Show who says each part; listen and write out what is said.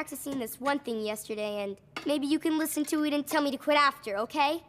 Speaker 1: practicing this one thing yesterday, and maybe you can listen to it and tell me to quit after, okay?